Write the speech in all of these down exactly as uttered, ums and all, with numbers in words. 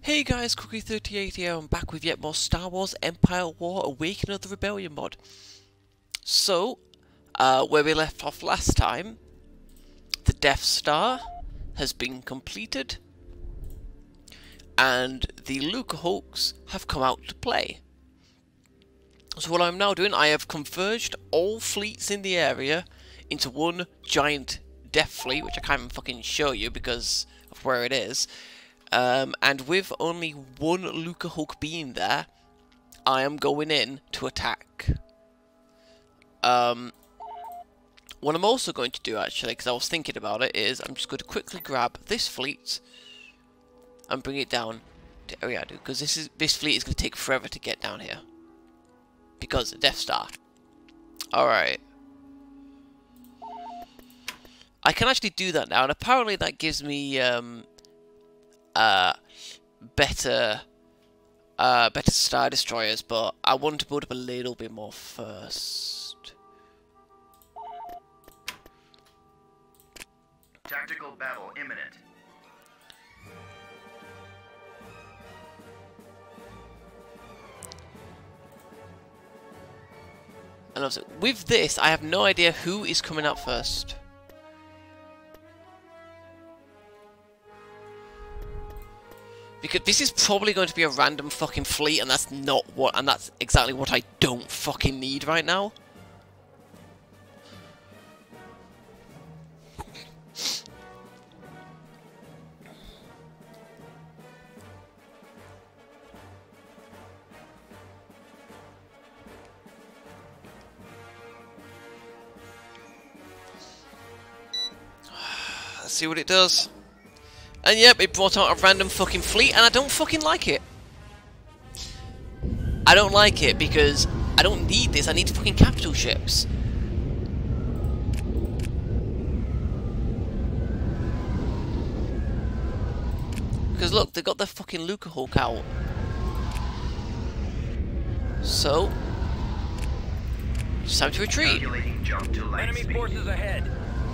Hey guys, Cookie thirty-eight here. I'm back with yet more Star Wars Empire War Awakening of the Rebellion mod. So, uh, where we left off last time, the Death Star has been completed, and the Lucrehulks have come out to play. So what I'm now doing, I have converged all fleets in the area into one giant Death Fleet, which I can't even fucking show you because of where it is. Um, and with only one Lucrehulk being there, I am going in to attack. Um, what I'm also going to do, actually, because I was thinking about it, is I'm just going to quickly grab this fleet and bring it down to Ariadu, because this is this fleet is going to take forever to get down here. Because the Death Star. Alright. I can actually do that now, and apparently that gives me um, uh, better, uh, better Star Destroyers, but I want to build up a little bit more first. Tactical battle imminent. And also, with this, I have no idea who is coming up first. Because this is probably going to be a random fucking fleet, and that's not what, and that's exactly what I don't fucking need right now. Let's see what it does. And yep, it brought out a random fucking fleet, and I don't fucking like it. I don't like it because I don't need this. I need fucking capital ships. Because look, they got their fucking Lucrehulk out. So, it's time to retreat. Jump to Enemy forces ahead.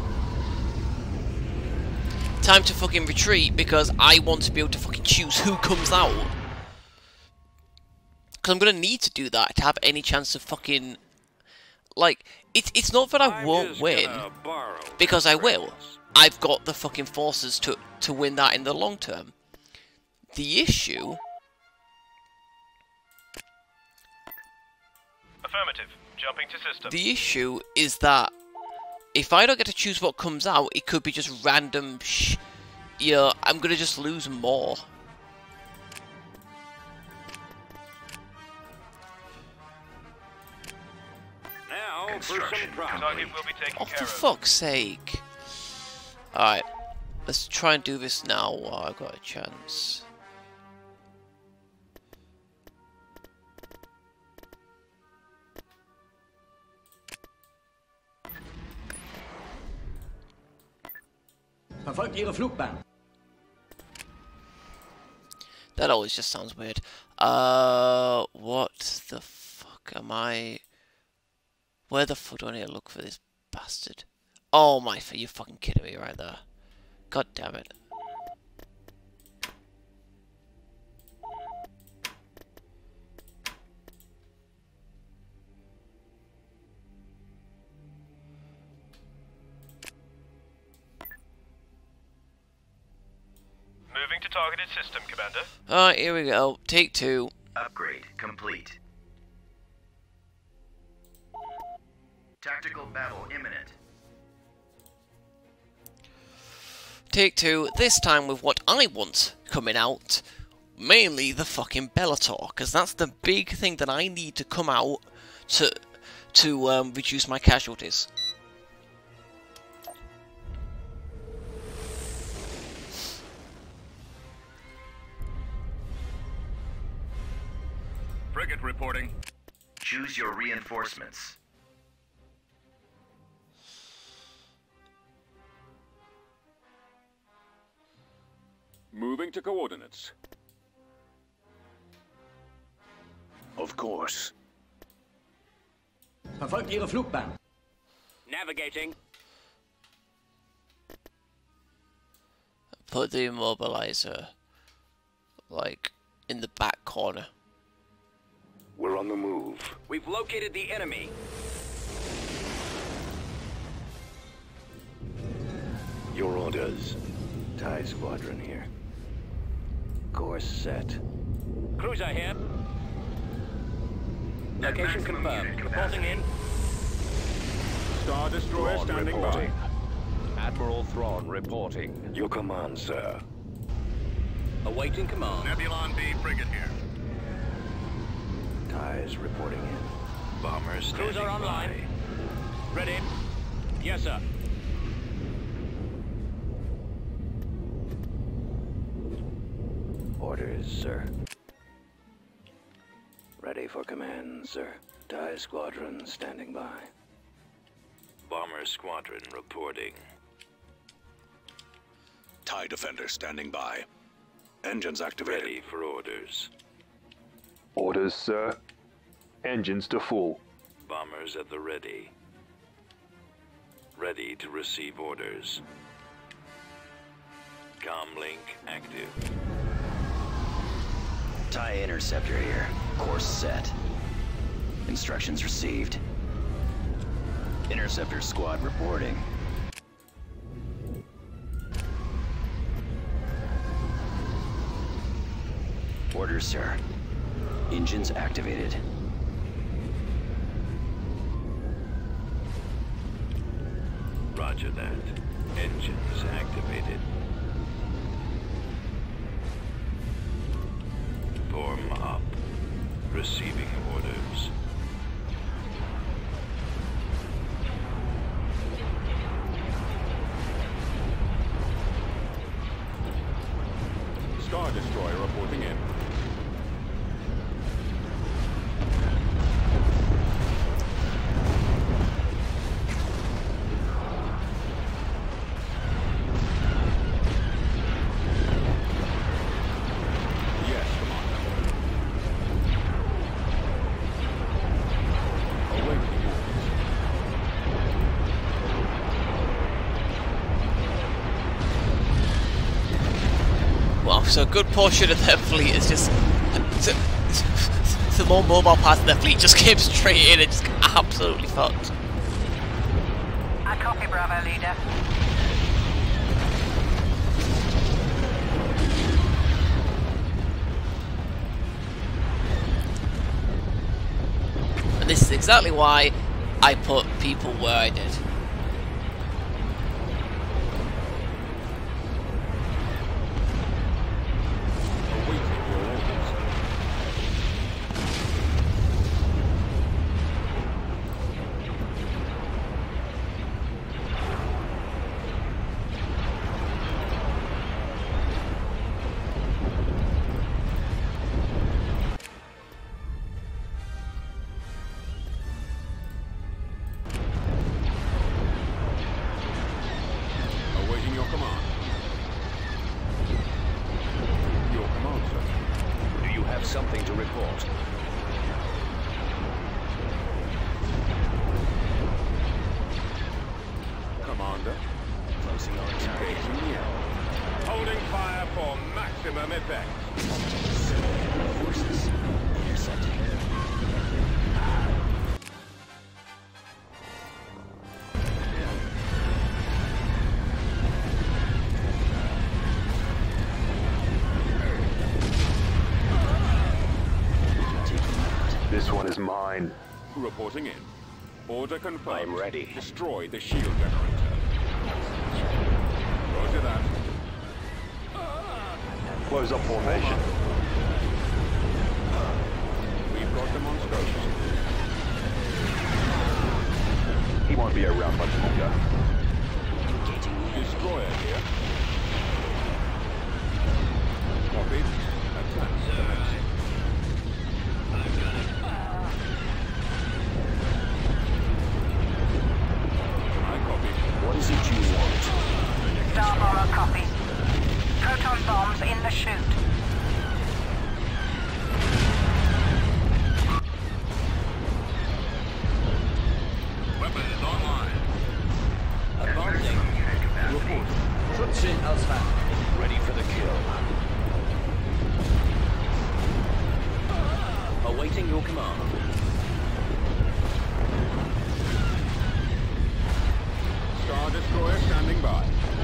Time to fucking retreat because I want to be able to fucking choose who comes out. Because I'm going to need to do that to have any chance of fucking... Like, it, it's not that I won't win, because I will. I've got the fucking forces to, to win that in the long term. The issue... Affirmative. Jumping to system. The issue is that if I don't get to choose what comes out, it could be just random sh... You know, I'm gonna just lose more. Now for some progress. Target will be taken Oh, care for of. fuck's sake. Alright, let's try and do this now while I've got a chance. Verfolgt Ihre Flugbahn. That always just sounds weird. Uh, what the fuck am I... Where the fuck do I need to look for this bastard? Oh my, you're fucking kidding me right there. God damn it. Moving to targeted system, Commander. Alright, here we go. Take two. Upgrade complete. Tactical battle imminent. Take two, this time with what I want coming out. Mainly the fucking Bellator, because that's the big thing that I need to come out to, to um, reduce my casualties. Frigate reporting. Choose your reinforcements. Moving to coordinates. Of course. Verfolgt Ihre Flugbahn. Navigating. Put the immobilizer like in the back corner. We're on the move. We've located the enemy. Your orders. TIE Squadron here. Course set. Cruiser here. Location confirmed. Reporting in. Star Destroyer Thrawn standing reporting. by. Admiral Thrawn reporting. Your command, sir. Awaiting command. Nebulon B frigate here. TIEs reporting in. Bombers standing Cruiser online. by. Ready. Yes, sir. Orders, sir. Ready for command, sir. TIE Squadron standing by. Bomber Squadron reporting. TIE Defender standing by. Engines activated. Ready for orders. Orders, sir. Engines to full. Bombers at the ready. Ready to receive orders. Comlink active. TIE Interceptor here. Course set. Instructions received. Interceptor squad reporting. Orders, sir. Engines activated. Roger that. Engines activated. Form up. Receiving orders. Star Destroyer reporting in. Yes, Commander. Awaiting orders. Well, so a good portion of their fleet is just... So, the more mobile parts of their fleet just came straight in and just got absolutely fucked. I copy, Bravo, leader. And this is exactly why I put people where I did. Awaiting your orders. Awaiting your command. Your command, sir. Do you have something to report? Commander. Closing on target. Engaging near. Holding fire for maximum effect. Forces intercepted. This one is mine. Reporting in. Order confirmed. I'm ready. Destroy the shield generator. Roger that. Close up formation. We've got them on scope. He won't be around much longer. Destroyer here. Copied. Attack commencing. I copy. What is it you want? Starborough copy. Proton bombs in the chute. Weapons online. Advancing. Report. Troops in Ausfall. Ready for the kill. Awaiting your command. Star Destroyer standing by.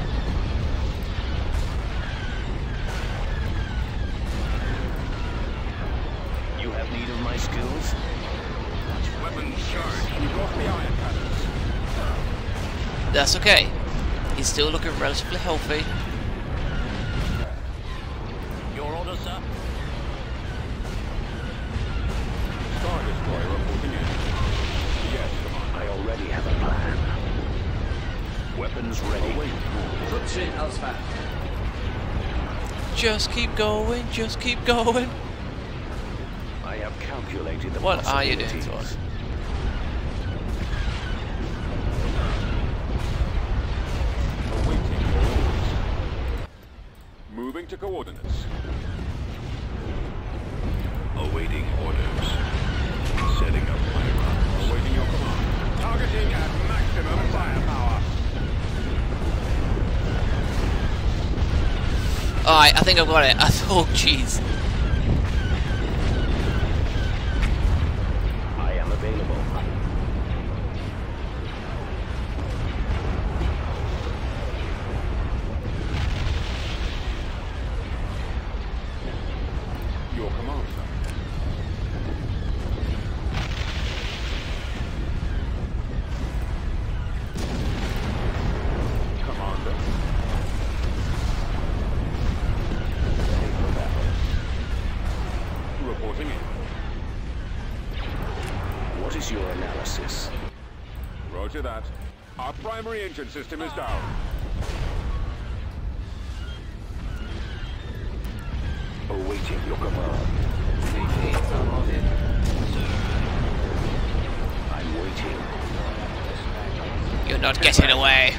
You have need of my skills? Weapons charged. We've lost the iron cannons. That's okay. He's still looking relatively healthy. Your order, sir? Star Destroyer reporting in. Yes, come on. I already have a plan. Weapons ready. Just keep going, just keep going. I have calculated the What are you doing, possibilities. Thor? Awaiting orders. Moving to coordinates. Awaiting orders. Setting up my runs. Awaiting your command. Targeting at maximum firepower. Alright, I think I've got it. I thought, jeez. I am available. Your command, sir. Commander. Reporting in. What is your analysis? Roger that. Our primary engine system is down. Awaiting your command. I'm waiting. You're not getting away.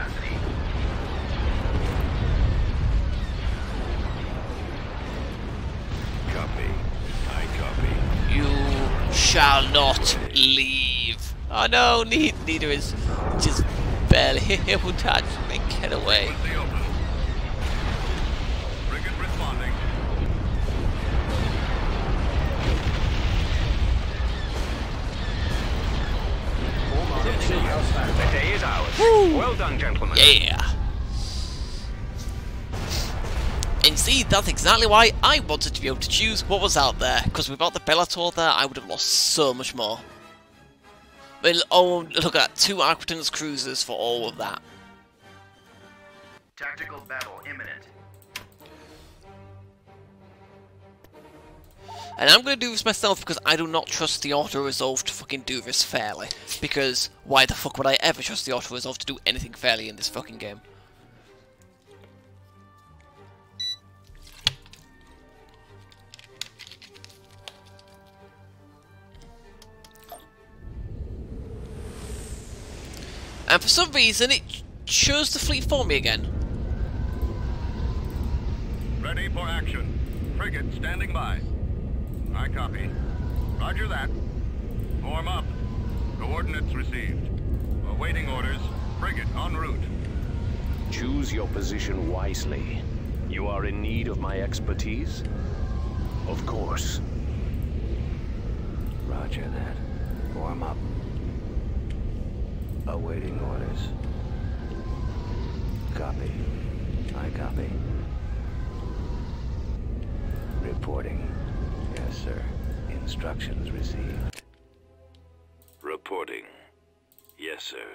Copy. I copy. You shall not leave. Oh no, ne neither is just barely able to actually get away. The open. Frigate responding. The day is ours. Woo. Well done, gentlemen. Yeah. And see, that's exactly why I wanted to be able to choose what was out there, because without the Bellator there, I would have lost so much more. I mean, oh, look at that, two Aquitans cruisers for all of that. Tactical battle imminent. And I'm going to do this myself because I do not trust the auto-resolve to fucking do this fairly. Because why the fuck would I ever trust the auto-resolve to do anything fairly in this fucking game? And for some reason it chose the fleet for me again. Ready for action. Frigate standing by. I copy. Roger that. Form up. Coordinates received. Awaiting orders. Frigate en route. Choose your position wisely. You are in need of my expertise? Of course. Roger that. Form up. Awaiting orders. Copy. I copy. Reporting. Yes, sir. Instructions received. Reporting. Yes, sir.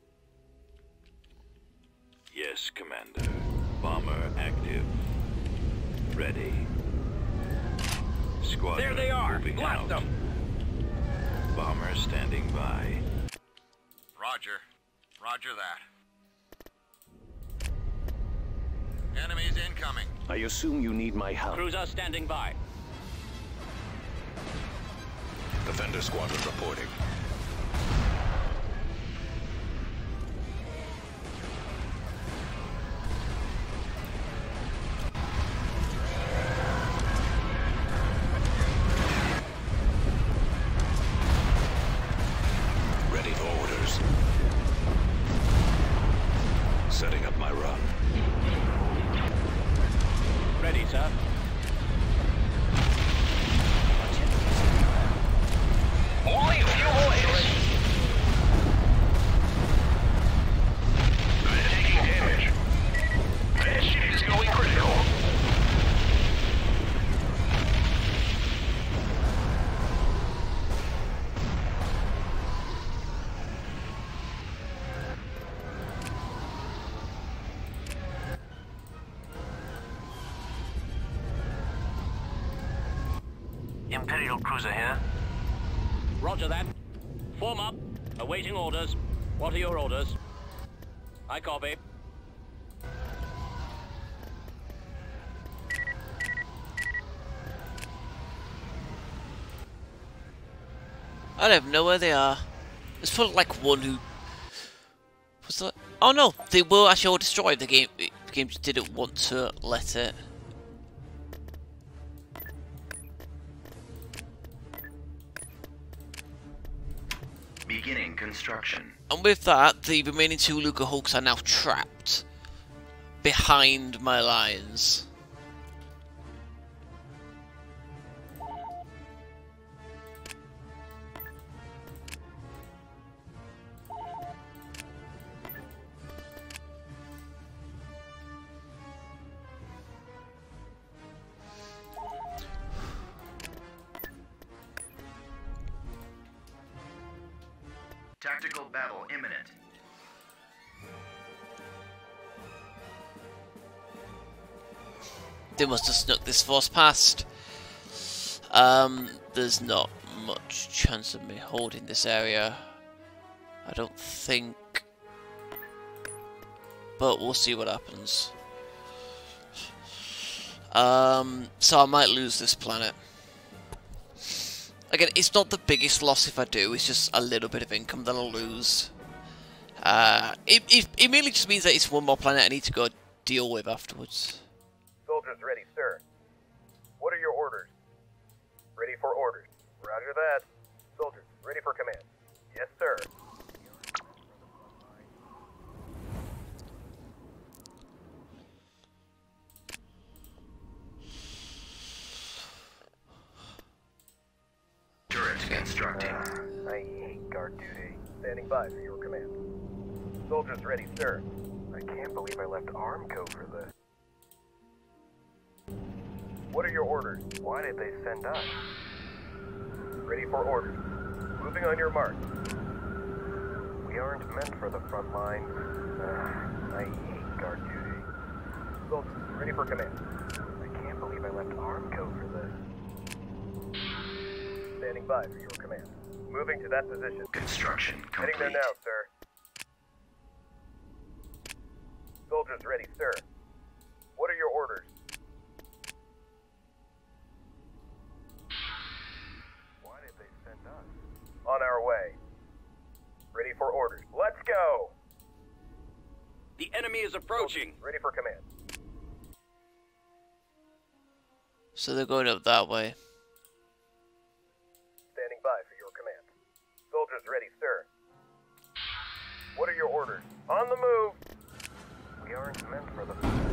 Yes, Commander. Bomber active. Ready. Squadron There they are. moving Blast out. them. Bomber standing by. Roger. Roger that. Enemies incoming. I assume you need my help. Cruiser standing by. Defender squadron reporting. Ready for orders. Setting up my run. Ready, sir. Imperial cruiser here. Roger that. Form up. Awaiting orders. What are your orders? I copy. I don't know where they are. There's probably like one who... Was that? Oh no, they were actually all destroyed. The game, the game just didn't want to let it. Beginning construction. And with that, the remaining two Lucrehulks are now trapped behind my lines. Tactical battle imminent. They must have snuck this force past. Um, there's not much chance of me holding this area, I don't think. But we'll see what happens. Um, so I might lose this planet. Again, it's not the biggest loss if I do, it's just a little bit of income that I'll lose. Uh, it, it, it merely just means that it's one more planet I need to go deal with afterwards. Soldiers ready, sir. What are your orders? Ready for orders. Roger that. Soldiers, ready for command. Yes, sir. Turret constructing. Uh, I hate guard duty. Standing by for your command. Soldiers ready, sir. I can't believe I left Armco for this. What are your orders? Why did they send us? Ready for orders. Moving on your mark. We aren't meant for the front line. Uh, I hate guard duty. Soldiers, ready for command. I can't believe I left Armco for this. Standing by for your command. Moving to that position. Construction complete. Heading there now, sir. Soldiers ready, sir. What are your orders? Why did they send us? On our way. Ready for orders. Let's go! The enemy is approaching. Soldiers, ready for command. So they're going up that way. Standing by for your command. Soldiers ready, sir. What are your orders? On the move! We aren't meant for the...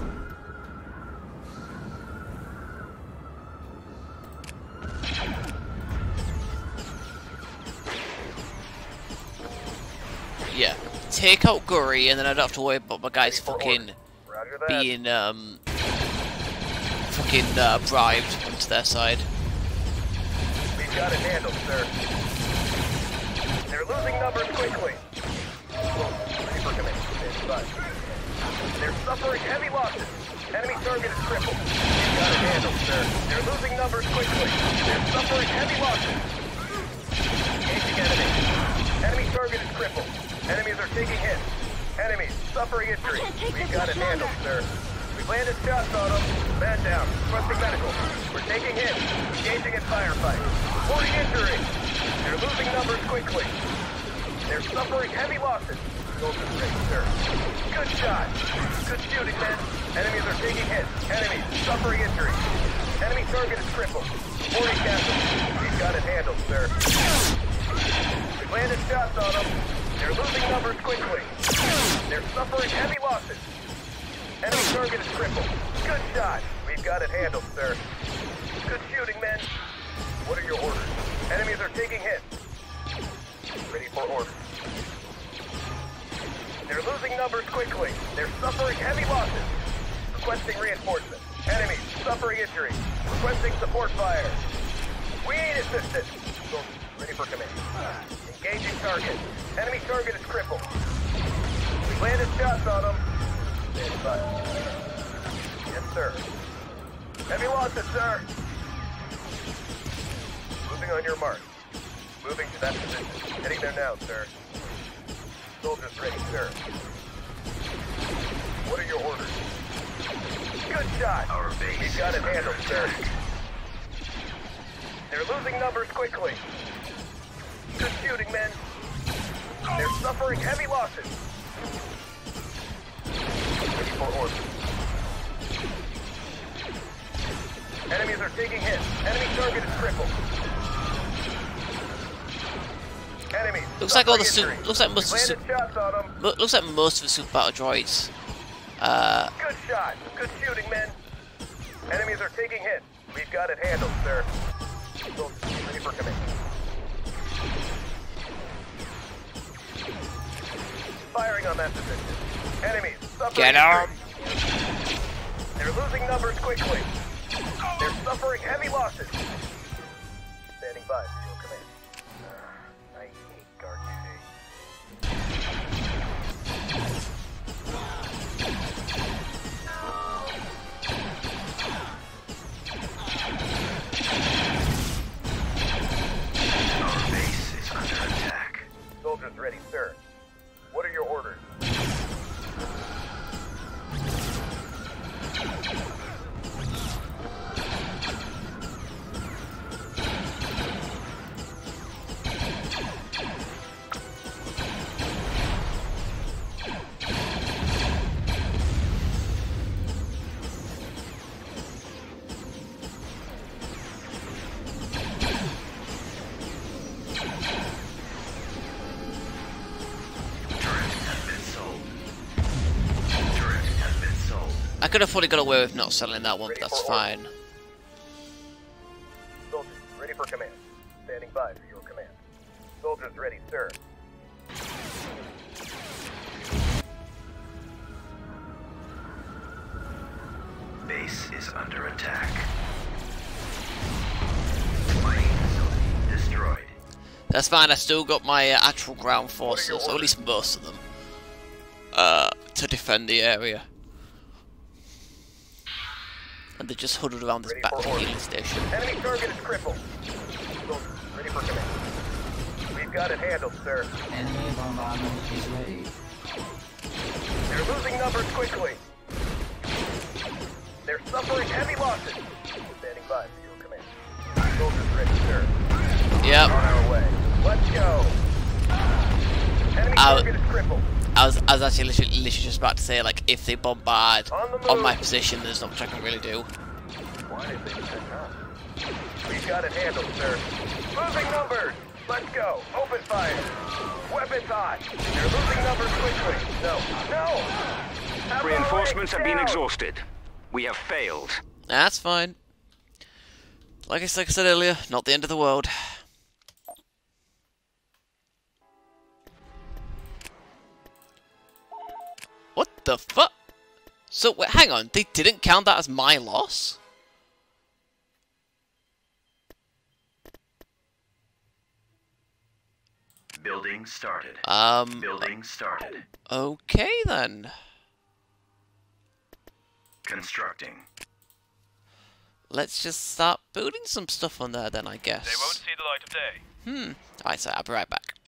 Yeah, take out Gurry and then I don't have to worry about my guys fucking being, um, fucking, uh, bribed onto their side. We've got it handled, sir. They're losing numbers quickly. Ready for command. Stand by. They're suffering heavy losses. Enemy target is crippled. We've got it handled, sir. They're losing numbers quickly. They're suffering heavy losses. Engaging enemy. Enemy target is crippled. Enemies are taking hits. Enemies suffering injury. We've got it handled, sir. We've landed shots on them. Man down. Requesting medical. We're taking hits. Engaging in firefight. Reporting injury. They're losing numbers quickly. They're suffering heavy losses. Soldiers ready, sir. Good shot. Good shooting, men. Enemies are taking hits. Enemies suffering injury. Enemy target is crippled. Reporting casualty. We've got it handled, sir. We've landed shots on them. They're losing numbers quickly. They're suffering heavy losses. Enemy target is crippled. Good shot. We've got it handled, sir. Good shooting, men. What are your orders? Enemies are taking hits. Ready for orders. They're losing numbers quickly. They're suffering heavy losses. Requesting reinforcement. Enemies suffering injury. Requesting support fire. We need assistance. Soldiers, ready for command. Engaging target. Enemy target is crippled. We landed shots on them. Stand by. Yes, sir. Heavy losses, sir. Focusing on your mark. Moving to that position. Heading there now, sir. Soldiers ready, sir. What are your orders? Good shot! Our base We've got it is under handled, sir. attack. They're losing numbers quickly. Good shooting, men. They're suffering heavy losses. Ready for orders. Enemies are taking hits. Enemy target is crippled. Enemies. Looks like all the suffering su looks like most of the Landed shots on them. su looks like most of the super battle droids. Uh, Good shot. Good shooting, men. Enemies are taking hits. We've got it handled, sir. Soldiers, ready for command. Firing on that position. Enemies suffering. Get out. They're losing numbers quickly. They're suffering heavy losses. Standing by for your command. Uh, I hate guard duty. Our base is under attack. Soldiers ready, sir. What are your orders? I could have fully got away with not selling that one, but that's fine. Soldiers, ready for command. Standing by for your command. Soldiers ready, sir. Base is under attack. Mining facility destroyed. That's fine, I still got my uh, actual ground forces, or at least most of them, uh, to defend the area. And they're just huddled around this back healing station. Enemy target is crippled. Soldiers, ready for command. We've got it handled, sir. Enemy bombardment is ready. They're losing numbers quickly. They're suffering heavy losses. Standing by for your command. Soldiers ready, sir. Yep. On our way. Let's go. Enemy I, target is crippled. I was, I was actually literally, literally just about to say, like, if they bombard On the on move. my position, there's not much I can really do. Why did they send up? We've got it handled, sir. Losing numbers. Let's go. Open fire. Weapons hot. They're losing numbers quickly. No. No. Have Reinforcements the have been range down. exhausted. We have failed. That's fine. Like I, like I said earlier, not the end of the world. What the fuck? So, wait, hang on, they didn't count that as my loss? Building started. Um... Building started. Okay, then. Constructing. Let's just start building some stuff on there then, I guess. They won't see the light of day. Hmm. Alright, so I'll be right back.